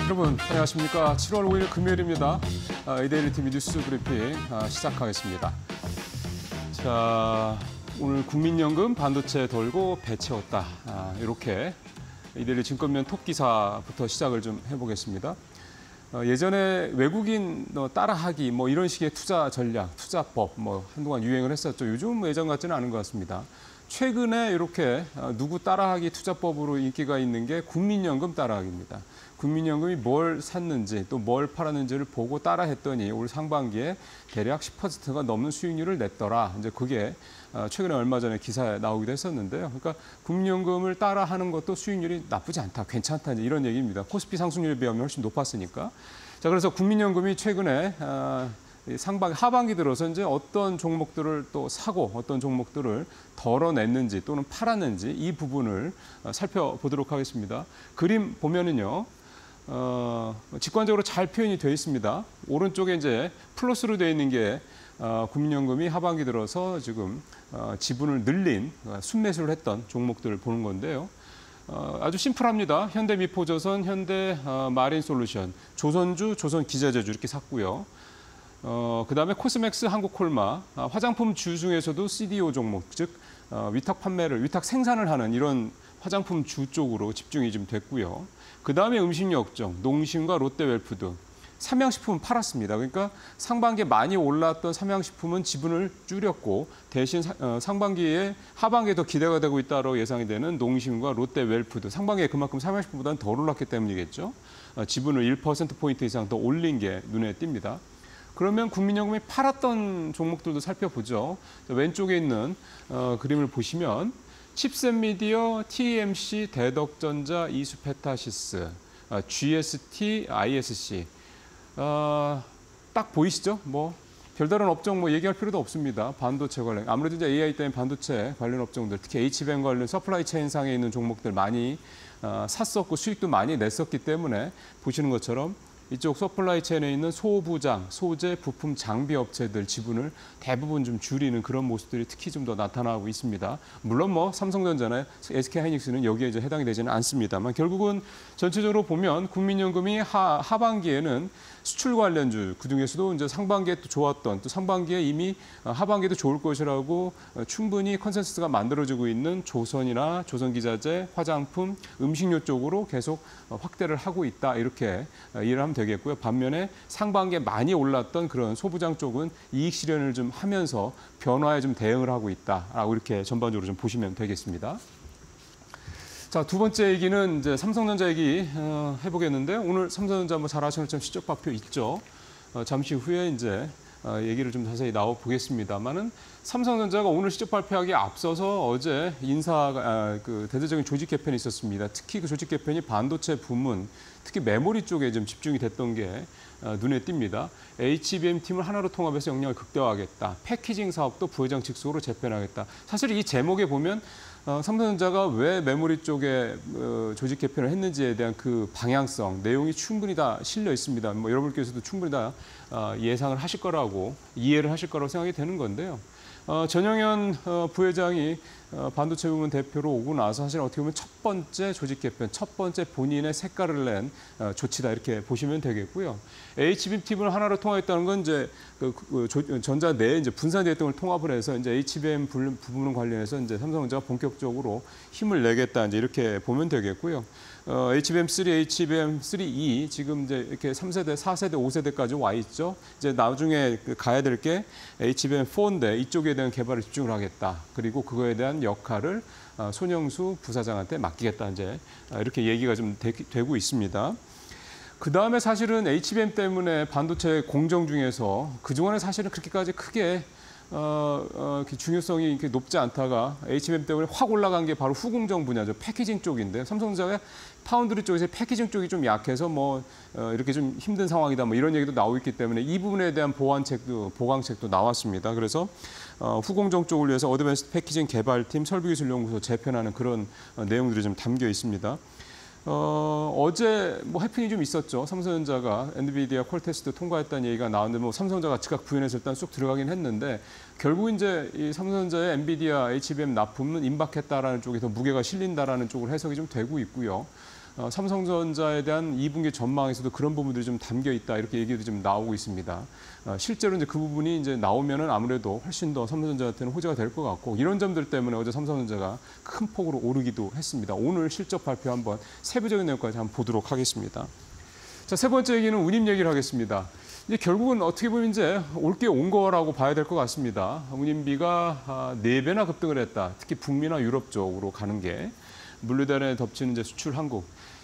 여러분 안녕하십니까. 7월 5일 금요일입니다. 이데일리 TV 뉴스 브리핑 시작하겠습니다. 자, 오늘 국민연금 반도체 돌고 배 채웠다. 이렇게 이데일리 증권면 톱 기사부터 시작을 좀 해보겠습니다. 예전에 외국인 따라하기 이런 식의 투자 전략, 투자법 한동안 유행을 했었죠. 요즘 예전 같지는 않은 것 같습니다. 최근에 이렇게 누구 따라하기 투자법으로 인기가 있는 게 국민연금 따라하기입니다. 국민연금이 뭘 샀는지 또 뭘 팔았는지를 보고 따라했더니 올 상반기에 대략 10%가 넘는 수익률을 냈더라. 이제 그게 최근에 얼마 전에 기사에 나오기도 했었는데요. 그러니까 국민연금을 따라하는 것도 수익률이 나쁘지 않다, 괜찮다 이런 얘기입니다. 코스피 상승률에 비하면 훨씬 높았으니까. 자, 그래서 국민연금이 최근에 하반기 들어서 이제 어떤 종목들을 또 사고 어떤 종목들을 덜어냈는지 또는 팔았는지 이 부분을 살펴보도록 하겠습니다. 그림 보면은요. 직관적으로 잘 표현이 되어 있습니다. 오른쪽에 이제 플러스로 되어 있는 게 국민연금이 하반기 들어서 지금 지분을 늘린 순매수를 했던 종목들을 보는 건데요. 아주 심플합니다. 현대미포조선, 현대마린솔루션, 조선주, 조선기자재주 이렇게 샀고요. 그다음에 코스맥스, 한국콜마, 화장품 주 중에서도 CDO 종목, 즉 위탁 생산을 하는 이런 화장품 주 쪽으로 집중이 좀 됐고요. 그다음에 음식료 업종, 농심과 롯데웰푸드, 삼양식품은 팔았습니다. 그러니까 상반기에 많이 올랐던 삼양식품은 지분을 줄였고 대신 상반기에 하반기에 더 기대가 되고 있다고 예상이 되는 농심과 롯데웰푸드, 상반기에 그만큼 삼양식품보다는 덜 올랐기 때문이겠죠. 지분을 1%포인트 이상 더 올린 게 눈에 띕니다. 그러면 국민연금이 팔았던 종목들도 살펴보죠. 왼쪽에 있는 그림을 보시면 칩셋미디어, TMC, 대덕전자, 이수페타시스, GST, ISC. 딱 보이시죠? 별다른 업종 얘기할 필요도 없습니다. 반도체 관련. 아무래도 이제 AI 때문에 반도체 관련 업종들, 특히 H밴 관련 서플라이 체인상에 있는 종목들 많이 샀었고 수익도 많이 냈었기 때문에 보시는 것처럼 이쪽 서플라이 체인에 있는 소부장, 소재, 부품, 장비 업체들 지분을 대부분 좀 줄이는 그런 모습들이 특히 좀 더 나타나고 있습니다. 물론 삼성전자나 SK하이닉스는 여기에 이제 해당이 되지는 않습니다만 결국은 전체적으로 보면 국민연금이 하반기에는 수출 관련주 그중에서도 이제 상반기에 또 좋았던 또 상반기에 이미 하반기에도 좋을 것이라고 충분히 컨센서스가 만들어지고 있는 조선이나 조선기자재, 화장품, 음식료 쪽으로 계속 확대를 하고 있다 이렇게 이해를 하면 되겠고요. 반면에 상반기에 많이 올랐던 그런 소부장 쪽은 이익 실현을 좀 하면서 변화에 좀 대응을 하고 있다라고 이렇게 전반적으로 좀 보시면 되겠습니다. 자, 두 번째 얘기는 이제 삼성전자 얘기 해보겠는데 오늘 삼성전자 잘 아시는 것처럼 실적 발표 있죠. 잠시 후에 이제 얘기를 좀 자세히 나와 보겠습니다만은 삼성전자가 오늘 실적 발표하기에 앞서서 어제 대대적인 조직 개편이 있었습니다. 특히 그 조직 개편이 반도체 부문, 특히 메모리 쪽에 좀 집중이 됐던 게 눈에 띕니다. HBM 팀을 하나로 통합해서 역량을 극대화하겠다. 패키징 사업도 부회장 직속으로 재편하겠다. 사실 이 제목에 보면 삼성전자가 왜 메모리 쪽에 조직 개편을 했는지에 대한 그 방향성, 내용이 충분히 다 실려 있습니다. 여러분께서도 충분히 다 예상을 하실 거라고, 이해를 하실 거라고 생각이 되는 건데요. 전영현 부회장이 반도체 부문 대표로 오고 나서 사실 어떻게 보면 첫 번째 조직 개편, 첫 번째 본인의 색깔을 낸 조치다 이렇게 보시면 되겠고요. HBM 팀을 하나로 통합했다는 건 이제 전자 내에 이제 분산됐던 걸 통합을 해서 이제 HBM 부분 관련해서 이제 삼성전자가 본격적으로 힘을 내겠다 이제 이렇게 보면 되겠고요. HBM3, HBM3E 지금 이제 이렇게 3세대, 4세대, 5세대까지 와 있죠. 이제 나중에 가야 될 게 HBM4인데 이쪽에 대한 개발에 집중을 하겠다. 그리고 그거에 대한 역할을 손영수 부사장한테 맡기겠다. 이제 이렇게 얘기가 좀 되고 있습니다. 그 다음에 사실은 HBM 때문에 반도체 공정 중에서 그동안에 사실은 그렇게까지 크게 중요성이 이렇게 높지 않다가 HBM 때문에 확 올라간 게 바로 후공정 분야죠. 패키징 쪽인데 삼성전자가 파운드리 쪽에서 패키징 쪽이 좀 약해서 이렇게 좀 힘든 상황이다 이런 얘기도 나오고 있기 때문에 이 부분에 대한 보강책도 나왔습니다. 그래서 후공정 쪽을 위해서 어드밴스드 패키징 개발팀 설비기술연구소 재편하는 그런 내용들이 좀 담겨 있습니다. 어제 해프닝이 좀 있었죠. 삼성전자가 엔비디아 콜 테스트 통과했다는 얘기가 나왔는데 삼성전자가 즉각 부인해서 일단 쑥 들어가긴 했는데 결국 이제 이 삼성전자의 엔비디아 HBM 납품은 임박했다라는 쪽에 더 무게가 실린다라는 쪽으로 해석이 좀 되고 있고요. 삼성전자에 대한 2분기 전망에서도 그런 부분들이 좀 담겨 있다 이렇게 얘기도 좀 나오고 있습니다. 실제로 이제 그 부분이 이제 나오면은 아무래도 훨씬 더 삼성전자한테는 호재가 될 것 같고 이런 점들 때문에 어제 삼성전자가 큰 폭으로 오르기도 했습니다. 오늘 실적 발표 한번 세부적인 내용까지 한번 보도록 하겠습니다. 자, 세 번째 얘기는 운임 얘기를 하겠습니다. 이제 결국은 어떻게 보면 이제 올 게 온 거라고 봐야 될 것 같습니다. 운임비가 4배나 급등을 했다. 특히 북미나 유럽 쪽으로 가는 게 물류단에 덮치는 이제 수출 한국.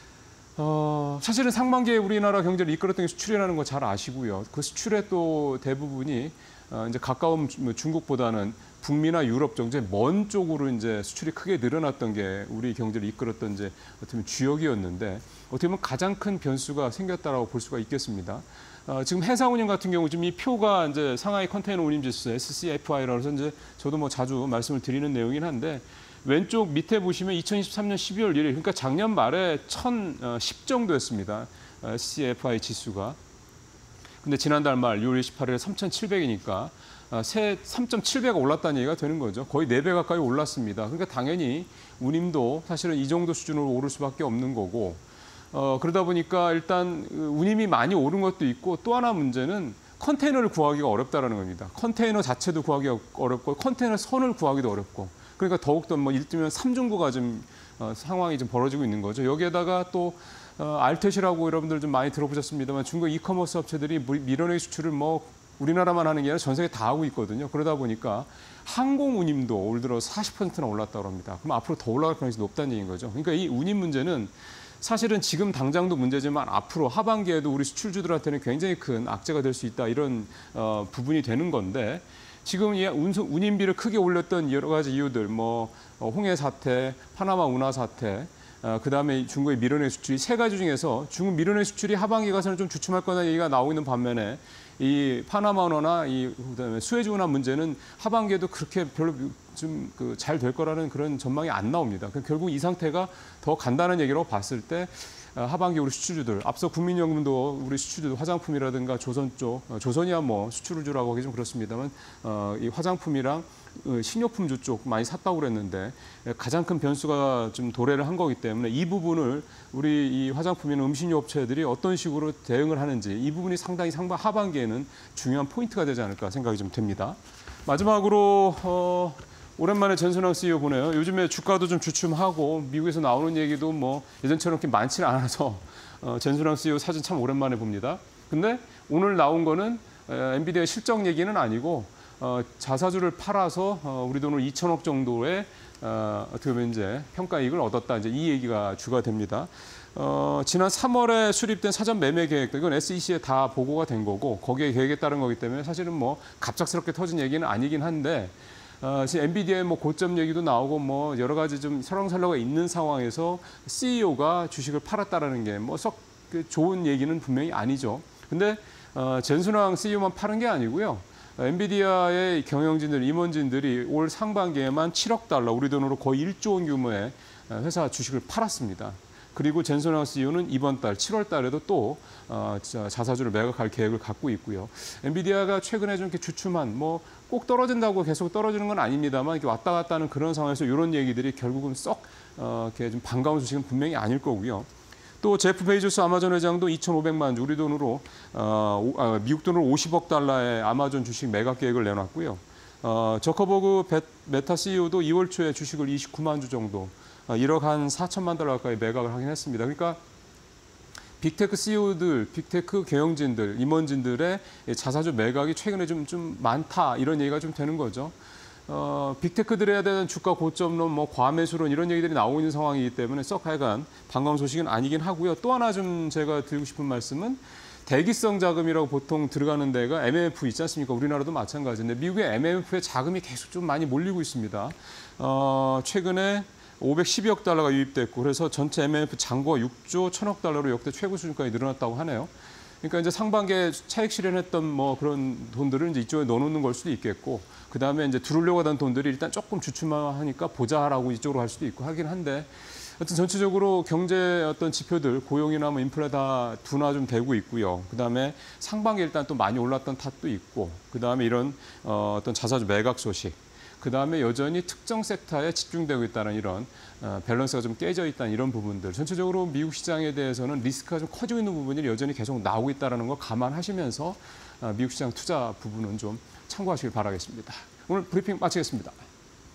사실은 상반기에 우리나라 경제를 이끌었던 게 수출이라는 거 잘 아시고요. 그 수출의 또 대부분이 이제 가까운 중국보다는 북미나 유럽 쪽, 이제 먼 쪽으로 이제 수출이 크게 늘어났던 게 우리 경제를 이끌었던 이제 어떻게 보면 주역이었는데 어떻게 보면 가장 큰 변수가 생겼다라고 볼 수가 있겠습니다. 지금 해상 운임 같은 경우 지금 이 표가 이제 상하이 컨테이너 운임 지수 SCFI라고 해서 이제 저도 뭐 자주 말씀을 드리는 내용이긴 한데 왼쪽 밑에 보시면 2023년 12월 1일, 그러니까 작년 말에 1010 정도였습니다. SCFI 지수가. 근데 지난달 말 6월 28일에 3,700이니까 새 3.7배가 올랐다는 얘기가 되는 거죠. 거의 4배 가까이 올랐습니다. 그러니까 당연히 운임도 사실은 이 정도 수준으로 오를 수밖에 없는 거고 그러다 보니까 일단 운임이 많이 오른 것도 있고 또 하나 문제는 컨테이너를 구하기가 어렵다는 겁니다. 컨테이너 자체도 구하기가 어렵고 컨테이너 선을 구하기도 어렵고 그러니까 더욱더 뭐 일ጥ면 삼중고가 좀 상황이 좀 벌어지고 있는 거죠. 여기에다가 또 알텟이라고 여러분들 좀 많이 들어보셨습니다만 중국 이커머스 업체들이 밀어내기 수출을 뭐 우리나라만 하는 게 아니라 전 세계 다 하고 있거든요. 그러다 보니까 항공 운임도 올 들어 40%나 올랐다고 합니다. 그럼 앞으로 더 올라갈 가능성이 높다는 얘기인 거죠. 그러니까 이 운임 문제는 사실은 지금 당장도 문제지만 앞으로 하반기에도 우리 수출주들한테는 굉장히 큰 악재가 될 수 있다 이런 부분이 되는 건데 지금 이 운임비를 크게 올렸던 여러 가지 이유들, 뭐 홍해 사태, 파나마 운하 사태, 그다음에 중국의 밀어내 수출이 세 가지 중에서 중국 밀어내 수출이 하반기 가서는 좀 주춤할 거라는 얘기가 나오고 있는 반면에 이 파나마 운하나 그다음에 수에즈 운하 문제는 하반기에도 그렇게 별로 좀 잘 될 거라는 그런 전망이 안 나옵니다. 결국 이 상태가 더 간다는 얘기로 봤을 때 하반기 우리 수출주들, 앞서 국민연금도 우리 수출주들 화장품이라든가 조선 쪽, 조선이야 뭐 수출주라고 하기 좀 그렇습니다만 이 화장품이랑 식료품주 쪽 많이 샀다고 그랬는데 가장 큰 변수가 좀 도래를 한 거기 때문에 이 부분을 우리 이 화장품이나 음식료 업체들이 어떤 식으로 대응을 하는지 이 부분이 상당히 하반기에는 중요한 포인트가 되지 않을까 생각이 좀 듭니다. 마지막으로 오랜만에 전순환 CEO 보네요. 요즘에 주가도 좀 주춤하고 미국에서 나오는 얘기도 뭐 예전처럼 그렇게 많지는 않아서 전순환 CEO 사진 참 오랜만에 봅니다. 근데 오늘 나온 거는 엔비디아 실적 얘기는 아니고 자사주를 팔아서 우리 돈으로 2천억 정도의 어떻게 보면 이제 평가이익을 얻었다. 이제 이 얘기가 주가 됩니다. 지난 3월에 수립된 사전 매매 계획도 이건 SEC에 다 보고가 된 거고 거기에 계획에 따른 거기 때문에 사실은 뭐 갑작스럽게 터진 얘기는 아니긴 한데 지금 엔비디아의 뭐 고점 얘기도 나오고 뭐 여러 가지 좀 설왕설래가 있는 상황에서 CEO가 주식을 팔았다라는 게 뭐 썩 좋은 얘기는 분명히 아니죠. 근데 전순환 CEO만 파는 게 아니고요. 엔비디아의 경영진들, 임원진들이 올 상반기에만 7억 달러, 우리 돈으로 거의 1조 원 규모의 회사 주식을 팔았습니다. 그리고 전순환 CEO는 이번 달 7월 달에도 또 자사주를 매각할 계획을 갖고 있고요. 엔비디아가 최근에 좀 이렇게 주춤한 뭐 꼭 떨어진다고 계속 떨어지는 건 아닙니다만 이렇게 왔다 갔다 하는 그런 상황에서 이런 얘기들이 결국은 썩 이렇게 좀 반가운 소식은 분명히 아닐 거고요. 또 제프 베이조스 아마존 회장도 2,500만 주 우리 돈으로 미국 돈으로 50억 달러의 아마존 주식 매각 계획을 내놨고요. 저커버그 메타 CEO도 2월 초에 주식을 29만 주 정도 1억 한 4천만 달러 가까이 매각을 하긴 했습니다. 그러니까 빅테크 CEO들, 빅테크 경영진들, 임원진들의 자사주 매각이 최근에 좀 많다 이런 얘기가 좀 되는 거죠. 빅테크들에 대한 주가 고점론, 뭐 과매수론 이런 얘기들이 나오고 있는 상황이기 때문에 썩 하여간 반가운 소식은 아니긴 하고요. 또 하나 좀 제가 드리고 싶은 말씀은 대기성 자금이라고 보통 들어가는 데가 MMF 있지 않습니까? 우리나라도 마찬가지인데 미국의 MMF에 자금이 계속 좀 많이 몰리고 있습니다. 최근에 512억 달러가 유입됐고 그래서 전체 MMF 잔고가 6조 1천억 달러로 역대 최고 수준까지 늘어났다고 하네요. 그러니까 이제 상반기에 차익 실현했던 뭐 그런 돈들을 이제 이쪽에 넣어놓는 걸 수도 있겠고 그 다음에 이제 들어오려고 하던 돈들이 일단 조금 주춤하니까 보자라고 이쪽으로 갈 수도 있고 하긴 한데 하여튼 전체적으로 경제 어떤 지표들 고용이나 뭐 인플레 다 둔화 좀 되고 있고요. 그 다음에 상반기에 일단 또 많이 올랐던 탓도 있고 그 다음에 이런 어떤 자사주 매각 소식 그다음에 여전히 특정 섹터에 집중되고 있다는 이런 밸런스가 좀 깨져 있다는 이런 부분들. 전체적으로 미국 시장에 대해서는 리스크가 좀 커지고 있는 부분이 여전히 계속 나오고 있다는 거 감안하시면서 미국 시장 투자 부분은 좀 참고하시길 바라겠습니다. 오늘 브리핑 마치겠습니다.